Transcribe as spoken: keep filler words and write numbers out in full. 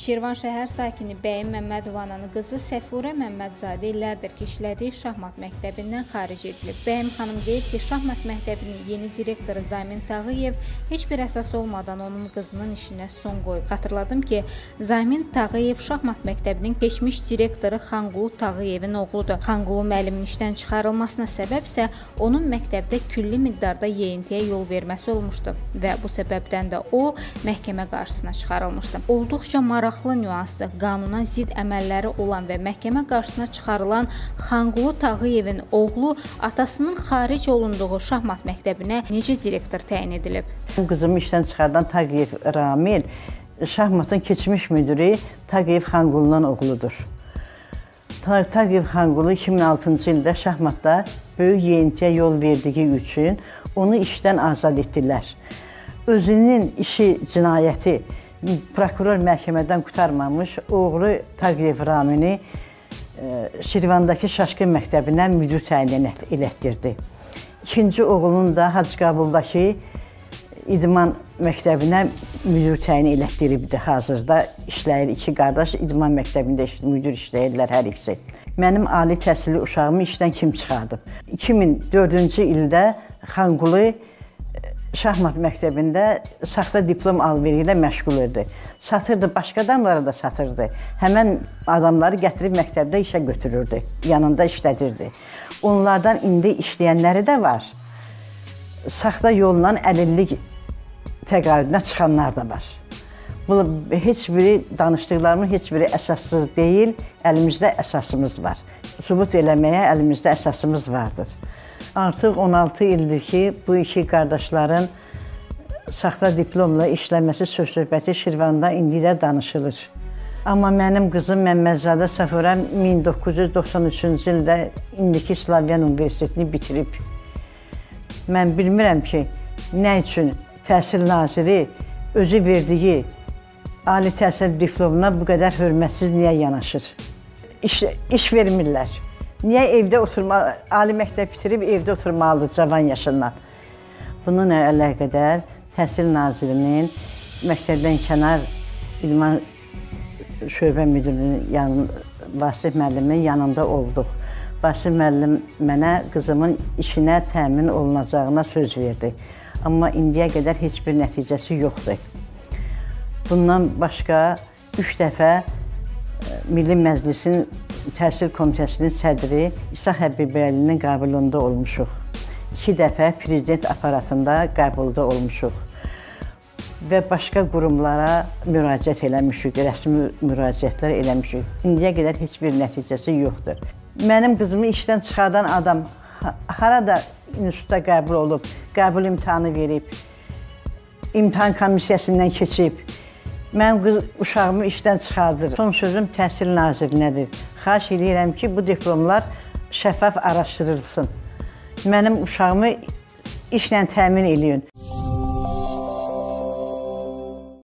Şirvan şəhər sakini Bəyim Məmmədovanın qızı Səfurə Məmmədzadə illərdir ki, işlədiyi şahmat məktəbindən xaric edilib. Bəyim xanım deyib ki, şahmat məktəbinin yeni direktoru Zamin Tağıyev heç bir əsas olmadan onun qızının işinə son qoyub. Xatırladım ki, Zamin Tağıyev şahmat məktəbinin keçmiş direktoru Xanqulu Tağıyevin oğludur. Xanqulu müəllimin işdən çıxarılmasına səbəb isə onun məktəbdə külli miqdarda yeyintiyə yol verməsi olmuşdu və bu səbəbdən də o məhkəmə qarşısına çıxarılmışdı. Olduqca maraqlı nüanslı, qanuna zidd əməlləri olan və məhkəmə qarşısına çıxarılan Xanqulu Tağıyevin oğlu atasının xaric olunduğu şahmat məktəbinə necə direktor təyin edilib? Qızımı işdən çıxardan Tağıyev Ramil şahmatın keçmiş müdürü Tağıyev Xanqulunun oğludur. Tağıyev Xanqulu iki min altıncı ildə şahmatda böyük yeyintiyə yol verdiyi üçün onu işdən azad etdilər. Özünün işi, cinayəti prokuror məhkəmədən qutarmamış, oğlu Tağıyev Ramini Şirvandakı Şaşqın məktəbinə müdür təyin elətdirdi. İkinci oğlunun da Hacıqabuldakı İdman məktəbinə müdür təyin elətdiribdi. Hazırda işləyir, iki qardaş İdman məktəbində müdür işləyirlər hər ikisi. Mənim ali təhsilli uşağımı işdən kim çıxardıb? iki min dördüncü ildə Xanqulu şahmat məktəbində saxta diplom alveri ilə məşğul idi. Satırdı, başqa adamlara da satırdı. Həmən adamları gətirib məktəbdə işə götürürdü, yanında işlədirdi. Onlardan indi işləyənləri də var. Saxta yolla əlillik təqaüdünə çıxanlar da var. Bu, heç biri, danışdıqlarımın heç biri əsassız deyil, əlimizdə əsasımız var. Sübut eləməyə əlimizdə əsasımız vardır. Artıq on altı ildir ki, bu iki qardaşların saxta diplomla işləməsi söz-söhbəti Şirvanda indi də danışılır. Amma mənim qızım Məmmədzadə Səfurə min doqquz yüz doxsan üçüncü ildə indiki Slavyan Universitetini bitirib. Mən bilmirəm ki, nə üçün Təhsil Naziri özü verdiyi ali təhsil diplomuna bu qədər hörmətsiz niyə yanaşır? İş, iş vermirlər. Niyə evdə oturmalı, ali məktəb bitirib evdə oturmalıdır cavan yaşından? Bununla əlaqədar Təhsil Nazirinin məktəbdən kənar İdman şöbə müdürünün yanında, Vasif müəllimin yanında olduq. Vasif müəllim mənə qızımın işinə təmin olunacağına söz verdi. Amma indiyə qədər heç bir nəticəsi yoxdur. Bundan başqa üç dəfə Milli Məclisin Təhsil Komitəsinin sədri İsa Həbibəylinin qəbulunda olmuşuq. İki dəfə prezident aparatında qəbulda olmuşuq. Və başqa qurumlara müraciət eləmişik, rəsmi müraciətlər eləmişik. İndiyə qədər heç bir nəticəsi yoxdur. Mənim qızımı işdən çıxardan adam harada institutda qəbul olub, qəbul imtahanı verib, imtahan komissiyasından keçib, mənim qız uşağımı işdən çıxardır. Son sözüm Təhsil Nazirinədir. Xahiş edirəm ki, bu diplomlar şəffaf araşdırılsın. Mənim uşağımı işlə təmin eləyin.